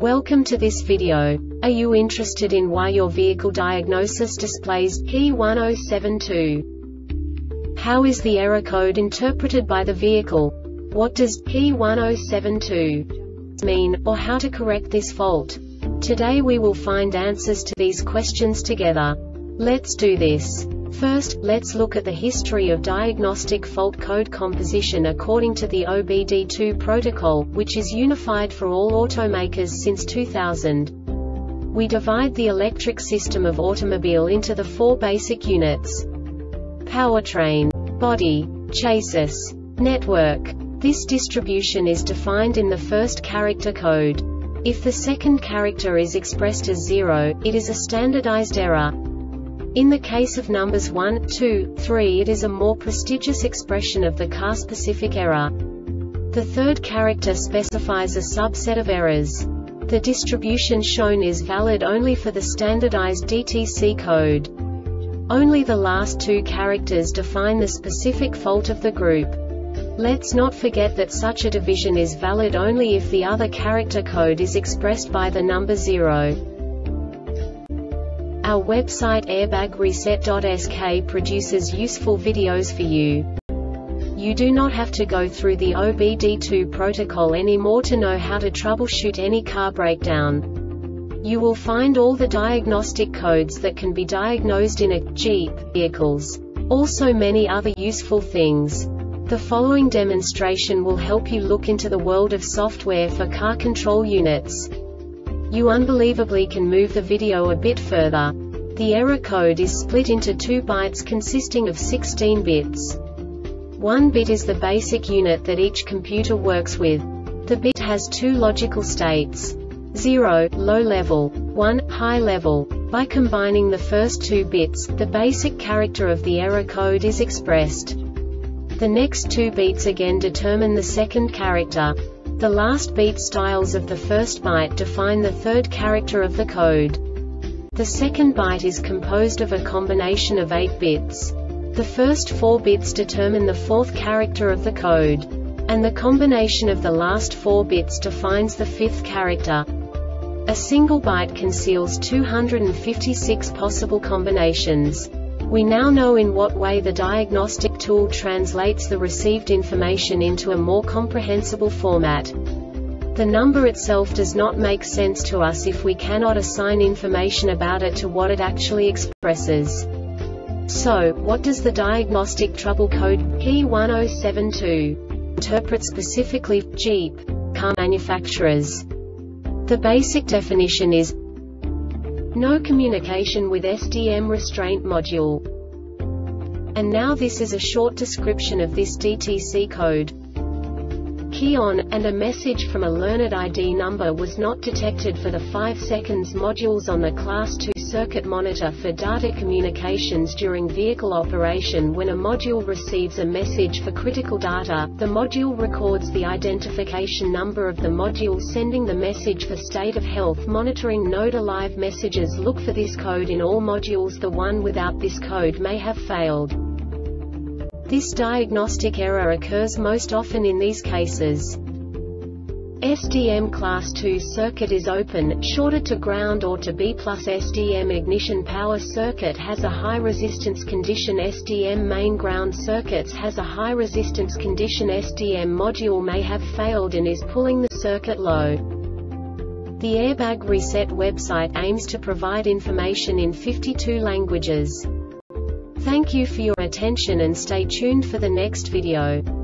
Welcome to this video. Are you interested in why your vehicle diagnosis displays P1072? How is the error code interpreted by the vehicle? What does P1072 mean, or how to correct this fault? Today we will find answers to these questions together. Let's do this. First, let's look at the history of diagnostic fault code composition according to the OBD2 protocol, which is unified for all automakers since 2000. We divide the electric system of automobile into the four basic units: powertrain, body, chassis, network. This distribution is defined in the first character code. If the second character is expressed as 0, it is a standardized error. In the case of numbers 1, 2, 3, it is a more prestigious expression of the car-specific error. The third character specifies a subset of errors. The distribution shown is valid only for the standardized DTC code. Only the last two characters define the specific fault of the group. Let's not forget that such a division is valid only if the other character code is expressed by the number 0. Our website airbagreset.sk produces useful videos for you. You do not have to go through the OBD2 protocol anymore to know how to troubleshoot any car breakdown. You will find all the diagnostic codes that can be diagnosed in a Jeep vehicles. Also many other useful things. The following demonstration will help you look into the world of software for car control units. You unbelievably can move the video a bit further. The error code is split into 2 bytes consisting of 16 bits. 1 bit is the basic unit that each computer works with. The bit has 2 logical states: 0, low level, 1, high level. By combining the first 2 bits, the basic character of the error code is expressed. The next 2 beats again determine the second character. The last beat styles of the first byte define the third character of the code. The second byte is composed of a combination of 8 bits. The first 4 bits determine the fourth character of the code. And the combination of the last 4 bits defines the fifth character. A single byte conceals 256 possible combinations. We now know in what way the diagnostic tool translates the received information into a more comprehensible format. The number itself does not make sense to us if we cannot assign information about it to what it actually expresses. So, what does the diagnostic trouble code P1072 interpret specifically for Jeep car manufacturers? The basic definition is no communication with SDM restraint module. And now this is a short description of this DTC code. Key on, and a message from a learned ID number was not detected for the 5 seconds modules on the Class 2 circuit monitor for data communications during vehicle operation. When a module receives a message for critical data, the module records the identification number of the module sending the message for state of health monitoring node. Alive messages look for this code in all modules. The one without this code may have failed. This diagnostic error occurs most often in these cases: SDM Class 2 circuit is open, shorted to ground or to B+. SDM ignition power circuit has a high resistance condition. SDM main ground circuits has a high resistance condition. SDM module may have failed and is pulling the circuit low. The Airbag Reset website aims to provide information in 52 languages. Thank you for your attention and stay tuned for the next video.